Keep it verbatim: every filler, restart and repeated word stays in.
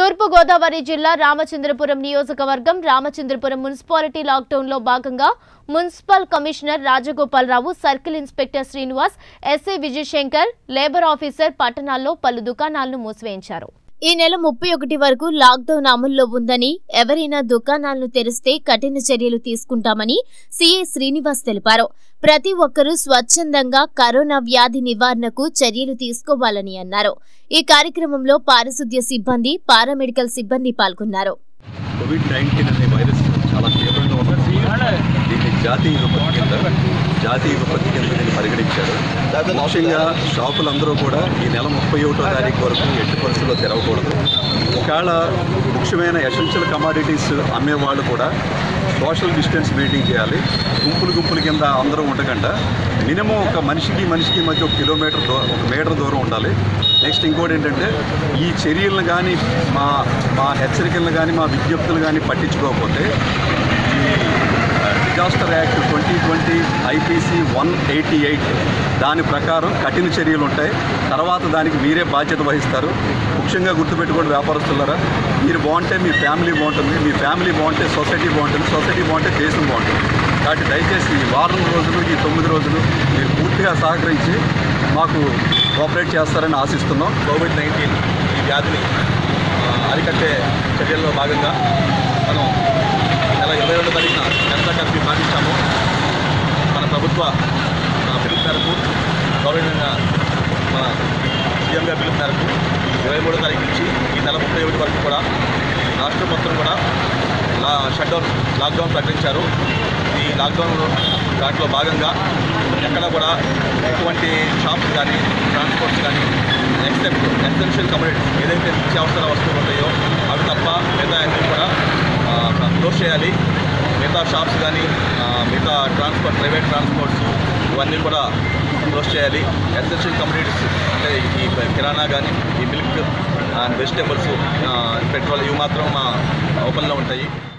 తూర్పు గోదావరి జిల్లా రామచంద్రపురం నియోజకవర్గం రామచంద్రపురం మున్సిపాలిటీ లాక్డౌన్ లో భాగంగా municipal commissioner Rajagopalarao, circle inspector Srinivas, SI Vijayashankar, labour officer పట్టణాల్లో పలు దుకాణాలను మూసివేయించారు. ఈ నెల ముప్పై ఒకటి వరకు లాక్డౌన్ అమల్లో ఉందని, ఎవరైనా దుకాణాలను తెరిస్తే కఠిన చర్యలు తీసుకుంటామని సీఐ శ్రీనివాస్ తెలిపారు. ప్రతి ఒక్కరూ స్వచ్ఛందంగా కరోనా వ్యాధి నివారణకు చర్యలు తీసుకోవాలని అన్నారు. ఈ కార్యక్రమంలో పారిశుద్ధ్య సిబ్బంది, పారామెడికల్ సిబ్బంది పాల్గొన్నారు. కోవిడ్ నైన్టీన్ అనే వైరస్ చాలా తీవ్రంగా ఉన్నది. దీన్ని జాతీయ విపత్తి కింద జాతీయ విపత్తి కింద దీన్ని పరిగణించారు. ముఖ్యంగా షాపులందరూ కూడా ఈ నెల ముప్పై ఒకటో తారీఖు వరకు ఎట్టి పరిస్థితుల్లో తెరవకూడదు. ఒకవేళ ముఖ్యమైన ఎసెన్షియల్ కమాడిటీస్ అమ్మేవాళ్ళు కూడా సోషల్ డిస్టెన్స్ మెయింటైన్ చేయాలి. గుంపులు గుంపుల కింద అందరూ ఉండకుండా మినిమం ఒక మనిషికి మనిషికి మధ్య ఒక కిలోమీటర్ దూరం ఒక మీటర్ దూరం ఉండాలి. నెక్స్ట్ ఇంకోటి ఏంటంటే ఈ చర్యలను కానీ మా మా హెచ్చరికలను కానీ మా విజ్ఞప్తులు కానీ పట్టించుకోకపోతే ఈ disaster act twenty twenty IPC one eighty eight దాని ప్రకారం కఠిన చర్యలు ఉంటాయి. తర్వాత దానికి మీరే బాధ్యత వహిస్తారు. ముఖ్యంగా గుర్తుపెట్టుకోండి వ్యాపారస్తులారా, మీరు బాగుంటే మీ ఫ్యామిలీ బాగుంటుంది, మీ ఫ్యామిలీ బాగుంటే సొసైటీ బాగుంటుంది, సొసైటీ బాగుంటే దేశం బాగుంటుంది. కాబట్టి దయచేసి ఈ వారం రోజులు ఈ తొమ్మిది రోజులు మీరు పూర్తిగా సహకరించి మాకు కోఆపరేట్ చేస్తారని ఆశిస్తున్నాం. కోవిడ్ నైన్టీన్ ఈ వ్యాధిని అరికట్టే చర్యల్లో భాగంగా మనం నెల ఇరవై రెండు తారీఖున జనతా కర్ఫ్యూ పాటించాము. మన ప్రభుత్వ పిలుపు మేరకు గౌరవంగా మన సీఎం గారి పిలుపు మేరకు ఇరవై మూడో తారీఖు నుంచి ఈ నెల ముప్పై ఒకటి వరకు కూడా రాష్ట్రం మొత్తం కూడా లా షట్డౌన్ లాక్డౌన్ ప్రకటించారు. ఈ లాక్డౌన్ దాంట్లో భాగంగా ఎక్కడ కూడా ఎటువంటి షాప్స్ కానీ ట్రాన్స్పోర్ట్స్ కానీ ఎక్సెప్ట్ ఎసెన్షియల్ కమోడిటీస్ ఏదైతే నిత్యావసర వస్తువులు ఉంటాయో అవి తప్ప మిగతా అన్నీ కూడా క్లోజ్ చేయాలి. మిగతా షాప్స్ కానీ మిగతా ట్రాన్స్పోర్ట్ ప్రైవేట్ ట్రాన్స్పోర్ట్స్ ఇవన్నీ కూడా క్లోజ్ చేయాలి. ఎసెన్షియల్ కమోడిటీస్ అంటే ఈ కిరాణా కానీ ఈ మిల్క్ అండ్ వెజిటేబుల్స్, పెట్రోల్ ఇవి మాత్రం మా ఓపెన్లో ఉంటాయి.